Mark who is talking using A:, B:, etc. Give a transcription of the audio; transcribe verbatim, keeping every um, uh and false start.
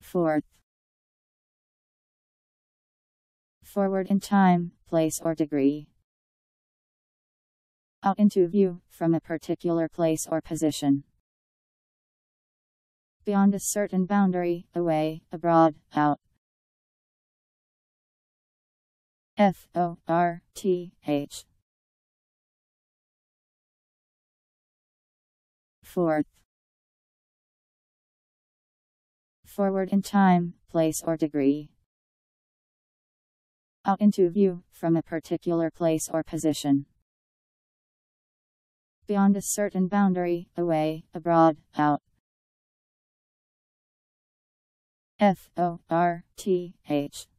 A: Fourth. Forward in time, place or degree. Out into view, from a particular place or position. Beyond a certain boundary, away, abroad, out. F O R T H. Fourth. Forward in time, place or degree. Out into view, from a particular place or position. Beyond a certain boundary, away, abroad, out. F O R T H.